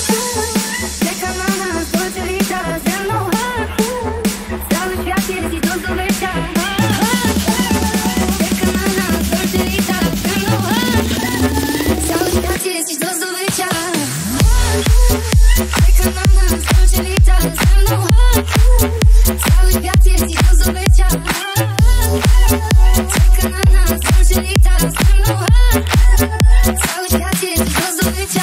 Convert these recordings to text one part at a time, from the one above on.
Czeka na nas Dolce Vita ze mną. Cały świat jest i do zdobycia. Czeka na nas Dolce Vita ze mną. Cały świat jest i do zdobycia. Czeka na nas Dolce Vita ze mną. Cały świat jest i do zdobycia. Czeka na nas Dolce Vita ze mną. Cały świat jest i do zdobycia.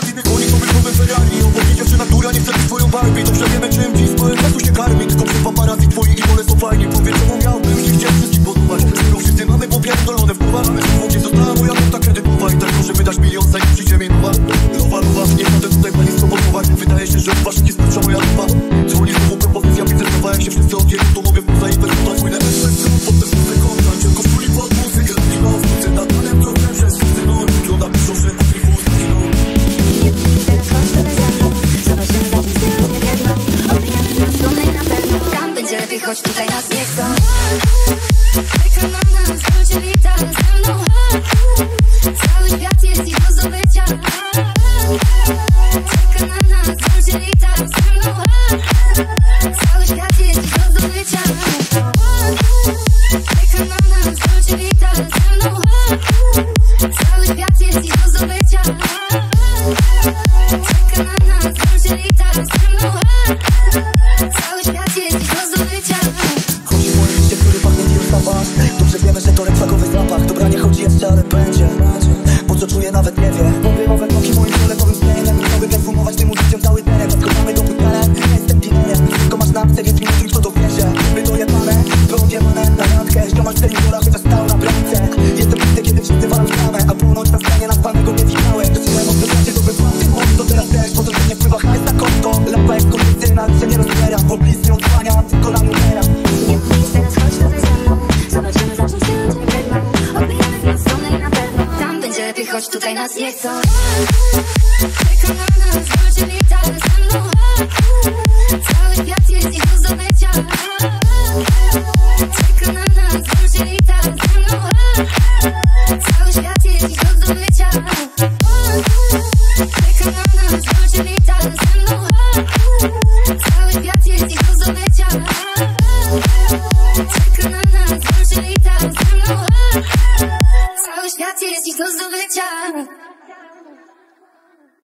Natura nie chce być twoją Barbie. Dobrze wiemy czym dziś swoje czasu się karmi. Tylko przy paparazzi twoi idole są fajni. Powiedz czemu miałbym się chcieć wszystkim podobać. Skoro wszyscy mamy popierdolone w głowach. Gdzie została moja nota kredytowa. I tak może wydać milion zanim przyjdzie mi nowa. Nowa, nie chcę tutaj pani spowodować. Wydaje się, że w waszych jest pierwsza moja dupa. Dzwoni znowu propozycja biznesowa. Jak się wszyscy odjęli, to mogę w muza i bez nuta swój nemes. Potem wrócę konta. Cienko szkuli pod muzykę. Kino wrócę na tanem problem przez wszyscy. No, wygląda piszą, że atribut kino. Choć tutaj nas nie chcą. Czeka na nas Dolce Vita ze mną. Cały świat jest i do zdobycia. Czeka na nas Dolce Vita ze mną. Cały świat jest i do zdobycia. Czeka na nas Dolce Vita ze mną. Cały świat jest i do zdobycia. Czeka na nas Dolce Vita ze mną. Cały świat jest i do zdobycia. Chodzi moje liście, który pachnie Dior. Dobrze wiemy, że to rekwakowy zapach. Dobra, nie chodzi jeszcze, ale będzie. Bo co czuję, nawet nie wie. Mówię o wędroki moim fioletowym stylem. Chciałbym konsumować tym użyciem cały teren. Zaskoczamy do butelek, nie jestem dealerem. Tylko masz napce, więc mi kto to wierzy. My dojebane, wyodjebane na randkę. Ziomal 4 dola, chociaż stał na bramce. Jestem pity, kiedy wszyscy walą bramę. A północ na scenie nazwanego nie widziałem. Zaczynałem od wybracie do wypłaty. To teraz też, bo to nie wpływa hajs na konto. Lampa jest kondycyjna, się nie rozbiera. Bo bliz nie odsłania, tylko na numera. Nie musisz teraz, chodź tutaj ze mną. Zobaczymy, za czym się ludzie biegną. Odbijamy w nas stronę i na pewno tam będzie lepiej, choć tutaj nas nie chcą. Czeka na nas